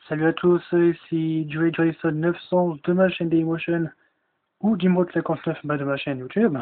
Salut à tous, ici Joey Joyson 911 de ma chaîne Dailymotion ou Dimro59 de ma chaîne YouTube.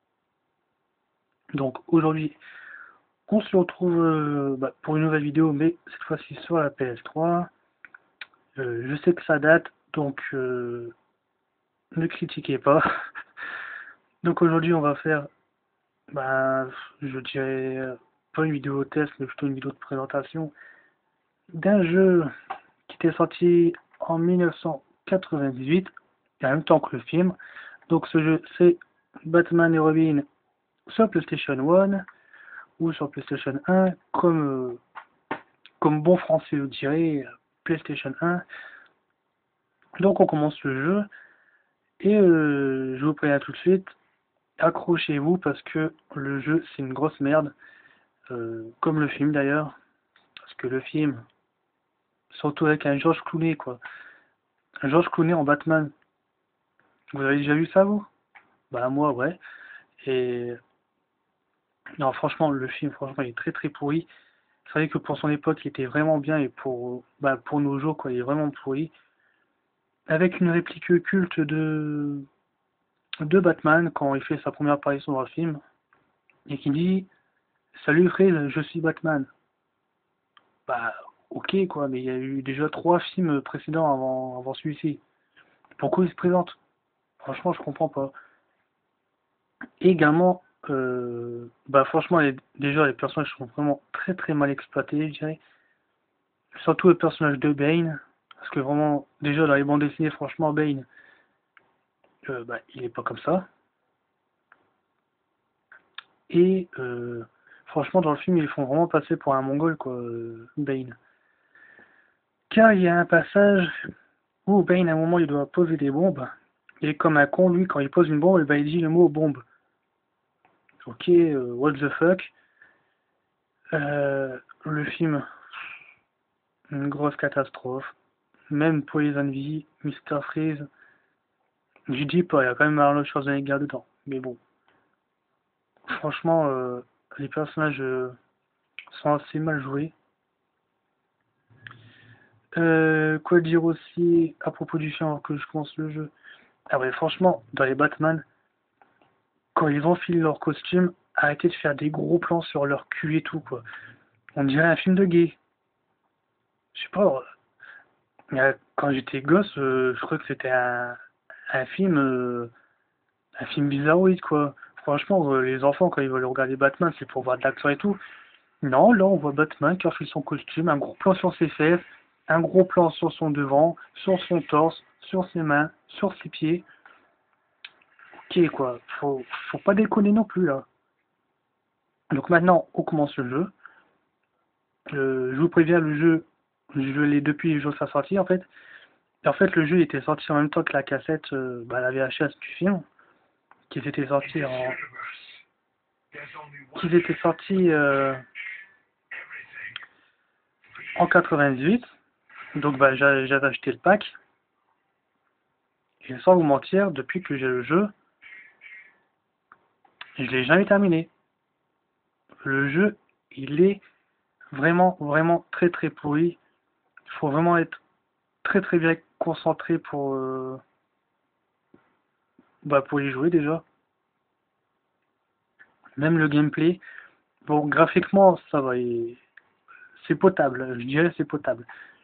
Donc aujourd'hui, on se retrouve pour une nouvelle vidéo, mais cette fois-ci sur la PS3. Je sais que ça date, donc ne critiquez pas. Donc aujourd'hui, on va faire, je dirais, pas une vidéo test, mais plutôt une vidéo de présentation d'un jeu qui était sorti en 1998, et en même temps que le film. Donc ce jeu, c'est Batman et Robin sur PlayStation 1 ou sur PlayStation 1, comme bon français le dirait, PlayStation 1. Donc on commence le jeu, et je vous préviens tout de suite, accrochez-vous parce que le jeu c'est une grosse merde, comme le film d'ailleurs, parce que le film, surtout avec un George Clooney quoi, un George Clooney en Batman, vous avez déjà vu ça vous? Bah moi ouais, et non franchement le film franchement il est très très pourri. C'est vrai que pour son époque il était vraiment bien et pour nos jours quoi il est vraiment pourri. Avec une réplique culte de Batman quand il fait sa première apparition dans le film et qui dit Salut Fred, je suis Batman. Bah ok quoi, mais il y a eu déjà 3 films précédents avant celui-ci. Pourquoi il se présente? Franchement je comprends pas. Et également, franchement déjà les personnages sont vraiment très très mal exploités je dirais. Surtout le personnage de Bane. Parce que vraiment, déjà dans les bandes dessinées, franchement Bane, il est pas comme ça. Et franchement, dans le film, ils font vraiment passer pour un mongol, quoi, Bane. Car il y a un passage où Bane, à un moment, il doit poser des bombes. Et comme un con, lui, quand il pose une bombe, il dit le mot bombe. Ok, what the fuck. Le film, une grosse catastrophe. Même Poison Ivy, Mr. Freeze. Je dis pas, il y a quand même Arnold Schwarzenegger dedans. Mais bon, franchement, les personnages sont assez mal joués. Quoi dire aussi à propos du film avant que je commence le jeu? Ah ouais, franchement, dans les Batman, quand ils enfilent leur costume, arrêtez de faire des gros plans sur leur cul et tout, quoi. On dirait un film de gay. Je sais pas, quand j'étais gosse, je crois que c'était un film, un film bizarroïde, quoi. Franchement, les enfants, quand ils veulent regarder Batman, c'est pour voir de l'action et tout. Non, là, on voit Batman qui enfile son costume, un gros plan sur ses fesses, un gros plan sur son devant, sur son torse, sur ses mains, sur ses pieds. Ok, quoi. Faut pas déconner non plus, là. Donc maintenant, on commence le jeu. Je vous préviens, le jeu, je l'ai depuis le jour de sa sortie, en fait. Et en fait, le jeu était sorti en même temps que la cassette, la VHS du film, qui était sorti en 98. Donc, j'avais acheté le pack. Et sans vous mentir, depuis que j'ai le jeu, je l'ai jamais terminé. Le jeu, il est vraiment, vraiment très, très pourri. Il faut vraiment être très, très bien concentré pour y jouer déjà. Même le gameplay. Bon, graphiquement, ça va. C'est potable. Je dirais c'est potable.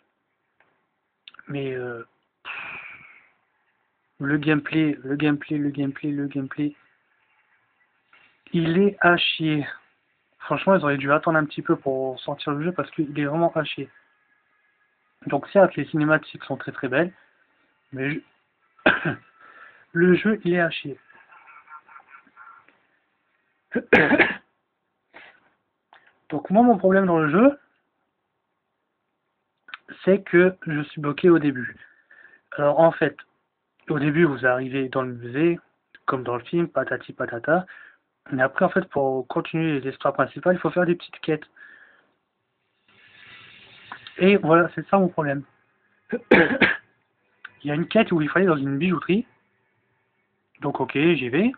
Mais le gameplay, il est à chier. Franchement, ils auraient dû attendre un petit peu pour sortir le jeu parce qu'il est vraiment à chier. Donc certes, les cinématiques sont très très belles, mais le jeu, il est à chier. Donc moi, mon problème dans le jeu, c'est que je suis bloqué au début. Alors en fait, au début, vous arrivez dans le musée, comme dans le film, patati patata. Mais après, en fait, pour continuer les histoires principales, il faut faire des petites quêtes. Et voilà, c'est ça mon problème. Il y a une quête où il fallait dans une bijouterie. Donc ok, j'y vais.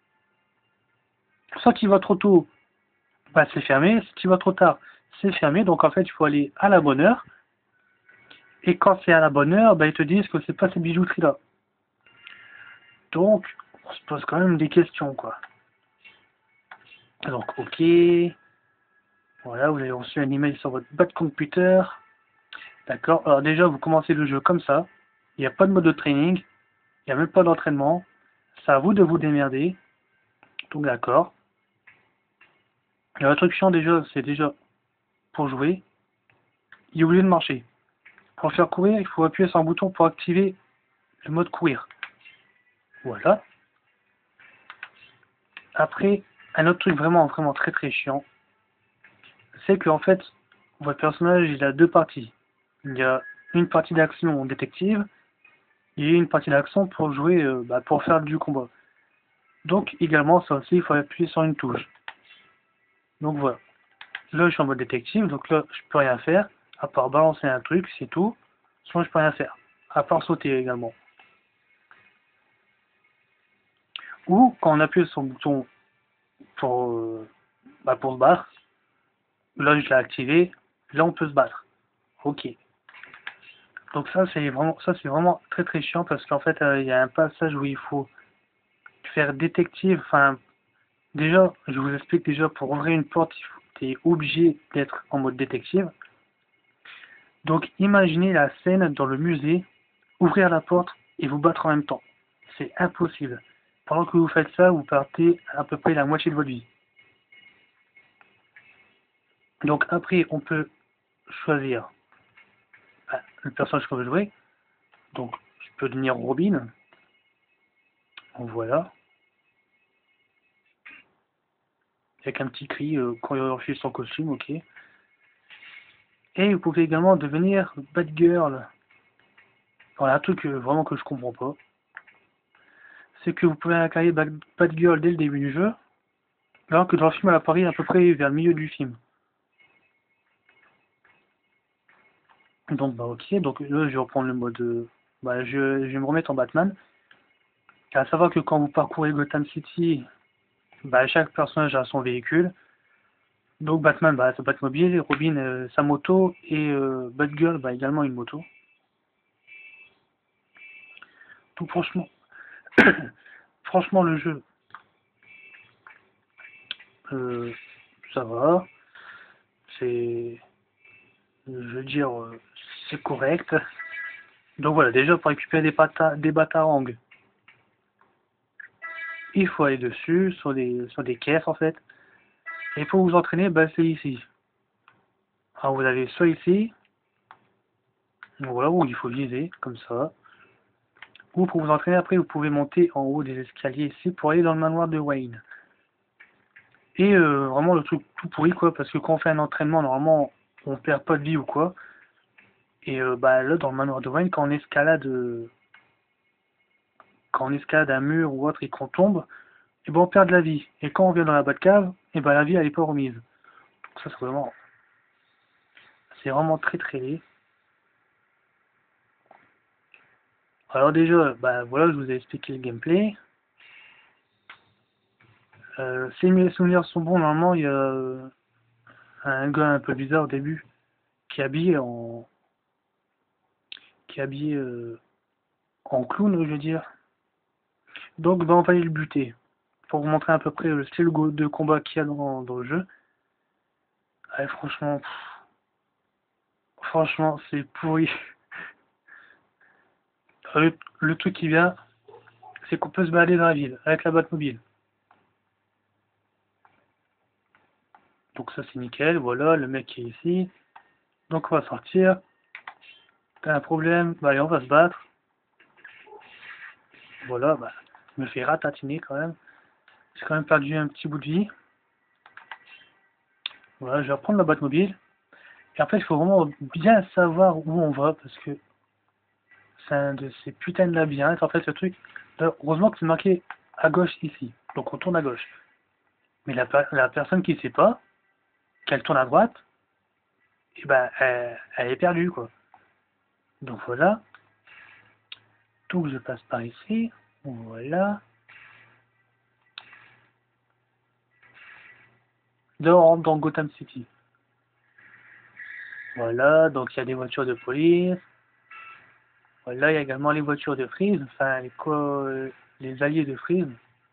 Soit il va trop tôt, c'est fermé. Si tu vas trop tard, c'est fermé. Donc en fait, il faut aller à la bonne heure. Et quand c'est à la bonne heure, bah, ils te disent que c'est pas cette bijouterie-là. Donc, on se pose quand même des questions, quoi. Donc, ok. Voilà, vous avez reçu un email sur votre boîte computer. D'accord. Alors déjà, vous commencez le jeu comme ça. Il n'y a pas de mode de training. Il n'y a même pas d'entraînement. C'est à vous de vous démerder. Donc d'accord. Et un truc chiant déjà, c'est déjà pour jouer, il est obligé de marcher. Pour faire courir, il faut appuyer sur un bouton pour activer le mode courir. Voilà. Après, un autre truc vraiment très très chiant, c'est qu'en fait, votre personnage il a deux parties. Il y a une partie d'action détective et une partie d'action pour jouer, pour faire du combat. Donc également, ça aussi, il faut appuyer sur une touche. Donc voilà. Là, je suis en mode détective, donc là, je peux rien faire, à part balancer un truc, c'est tout. Sinon, je peux rien faire, à part sauter également. Ou quand on appuie sur le bouton pour, pour se battre, là, je l'ai activé, là, on peut se battre. Ok. Donc ça, c'est vraiment très très chiant parce qu'en fait, il y a un passage où il faut faire détective. Enfin, déjà, je vous explique déjà pour ouvrir une porte, tu es obligé d'être en mode détective. Donc, imaginez la scène dans le musée, ouvrir la porte et vous battre en même temps. C'est impossible. Pendant que vous faites ça, vous partez à peu près la moitié de votre vie. Donc après, on peut choisir le personnage qu'on veut jouer. Donc, je peux devenir Robin. Voilà. Avec un petit cri chorégraphié sans costume, ok. Et vous pouvez également devenir Batgirl. Voilà, un truc vraiment que je comprends pas. C'est que vous pouvez incarner Batgirl dès le début du jeu, alors que dans le film, elle apparaît à peu près vers le milieu du film. Donc, ok. Donc là, je vais reprendre le mode. Je vais me remettre en Batman. À savoir que quand vous parcourez Gotham City, chaque personnage a son véhicule. Donc Batman, sa Batmobile, Robin, sa moto, et Batgirl, également une moto. Donc franchement, franchement le jeu, euh, ça va. C'est, je veux dire, c'est correct. Donc voilà, déjà pour récupérer des batarangs, il faut aller dessus, sur des caisses en fait. Et pour vous entraîner, c'est ici. Alors vous avez soit ici, voilà, où il faut viser, comme ça. Ou pour vous entraîner, après, vous pouvez monter en haut des escaliers ici pour aller dans le manoir de Wayne. Et vraiment le truc tout pourri, quoi, parce que quand on fait un entraînement, normalement, on perd pas de vie ou quoi. Et là, dans le manoir de Wayne, quand on escalade un mur ou autre et qu'on tombe, et on perd de la vie. Et quand on vient dans la Batcave, et la vie, elle est pas remise. Donc ça, c'est vraiment très très laid. Alors déjà, voilà, je vous ai expliqué le gameplay. Si mes souvenirs sont bons, normalement, il y a un gars un peu bizarre au début qui est habillé en clown, je veux dire. Donc, on va aller le buter. Pour vous montrer à peu près le style de combat qu'il y a dans le jeu. Allez, franchement, c'est pourri. Le truc qui vient, c'est qu'on peut se balader dans la ville avec la Batmobile. Donc ça c'est nickel, voilà, le mec qui est ici. Donc on va sortir. T'as un problème, allez, on va se battre. Voilà, je me fais ratatiner quand même. J'ai quand même perdu un petit bout de vie. Voilà, je vais reprendre la Batmobile. Et après, il faut vraiment bien savoir où on va parce que c'est un de ces putains de labyrinthes. En fait, le truc, heureusement que c'est marqué à gauche ici. Donc on tourne à gauche. Mais la personne qui ne sait pas, qu'elle tourne à droite, et elle est perdue, quoi. Donc voilà. Donc je passe par ici. Voilà. Là, on rentre dans Gotham City. Voilà, donc il y a des voitures de police. Là, il y a également les voitures de Freeze, enfin les alliés de Freeze.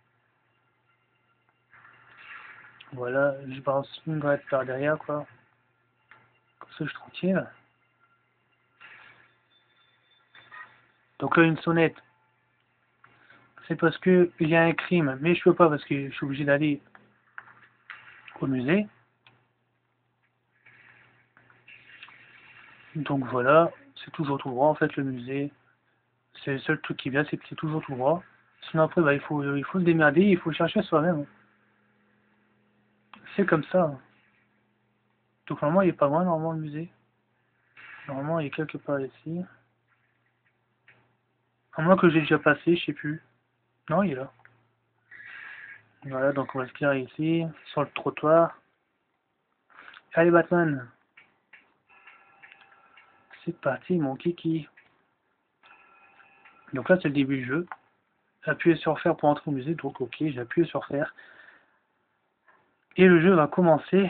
Voilà, je balance une grenade par derrière, quoi. Comme ça, je suis tranquille. Donc là, une sonnette. C'est parce que il y a un crime, mais je peux pas parce que je suis obligé d'aller au musée. Donc voilà, c'est toujours tout droit en fait le musée. C'est le seul truc qui vient, c'est que c'est toujours tout droit. Sinon après, bah, il faut se démerder, il faut chercher soi-même. C'est comme ça. Donc normalement, il est pas loin, normalement, le musée. Normalement, il est quelque part ici. À moins que j'ai déjà passé, je sais plus. Non, il est là. Voilà, donc on va se garer ici, sur le trottoir. Allez, Batman. C'est parti, mon kiki. Donc là, c'est le début du jeu. Appuyez sur faire pour entrer au musée. Donc ok, j'ai appuyé sur faire. Et le jeu va commencer.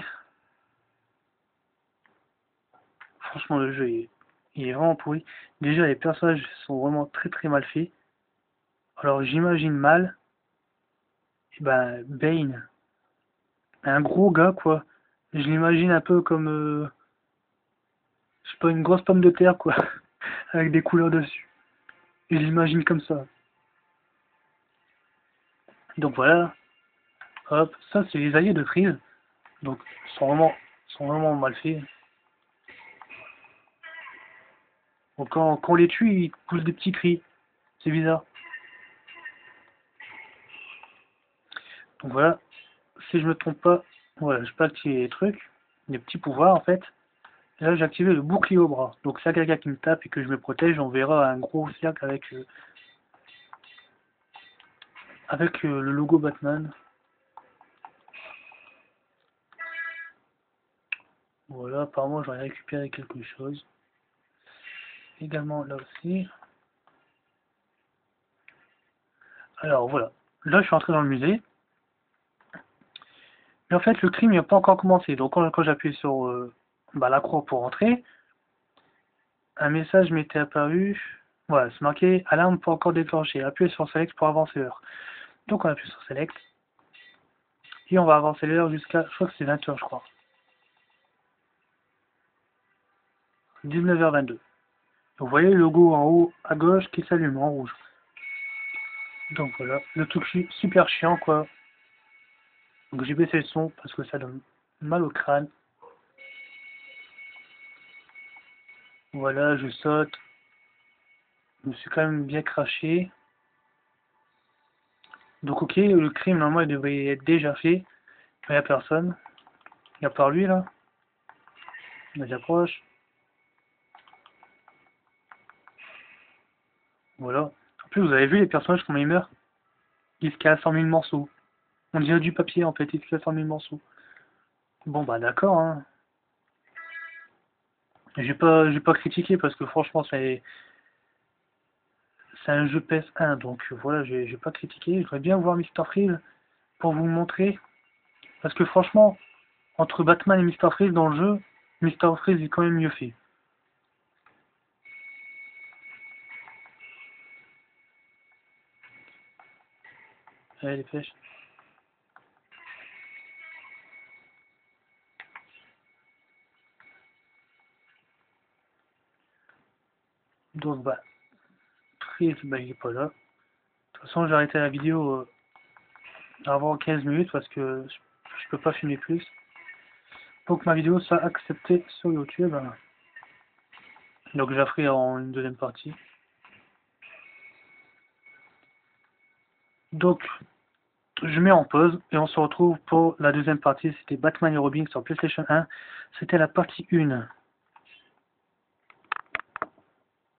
Franchement, le jeu il est vraiment pourri. Déjà, les personnages sont vraiment très très mal faits. Alors, j'imagine mal, eh ben, Bane, un gros gars, quoi. Je l'imagine un peu comme, je sais pas, une grosse pomme de terre, quoi, avec des couleurs dessus. Et je l'imagine comme ça. Donc voilà, hop, ça c'est les alliés de Freeze. Donc, sont vraiment mal faits. Donc, quand on les tue, ils poussent des petits cris. C'est bizarre. Donc voilà, si je me trompe pas, voilà, je peux activer les trucs, les petits pouvoirs en fait. Et là j'ai activé le bouclier au bras. Donc si y a quelqu'un qui me tape et que je me protège, on verra un gros cercle avec le logo Batman. Voilà, apparemment j'aurais récupéré quelque chose. Également là aussi. Alors voilà, là je suis entré dans le musée. Mais en fait le crime n'a pas encore commencé. Donc quand j'appuie sur la croix pour entrer, un message m'était apparu. Voilà, c'est marqué alarme pas encore déclenchée. Appuyez sur Select pour avancer l'heure. Donc on appuie sur Select. Et on va avancer l'heure jusqu'à, je crois que c'est 20h, je crois. 19h22. Vous voyez le logo en haut à gauche qui s'allume en rouge. Donc voilà, le truc super chiant quoi. Donc j'ai baissé le son parce que ça donne mal au crâne. Voilà, je saute. Je me suis quand même bien craché. Donc ok, le crime normalement il devrait être déjà fait. Mais il n'y a personne. Il n'y a pas lui là. On s'approche. Voilà. En plus vous avez vu les personnages comment ils meurent. Ils se cassent en 1000 morceaux. On dirait du papier en fait, ils se cassent en 1000 morceaux. Bon bah d'accord hein. J'ai pas critiqué parce que franchement c'est un jeu PS1 donc voilà j'ai pas critiqué. Je voudrais bien voir Mr. Freeze pour vous montrer parce que franchement entre Batman et Mr. Freeze dans le jeu, Mr. Freeze est quand même mieux fait. Allez les pêches. Donc bah Freeze bah il est pas là. De toute façon j'ai arrêté la vidéo avant 15 minutes parce que je peux pas filmer plus. Pour que ma vidéo soit acceptée sur YouTube. Donc je la ferai en une deuxième partie. Donc je mets en pause et on se retrouve pour la deuxième partie. C'était Batman et Robin sur PlayStation 1. C'était la partie 1.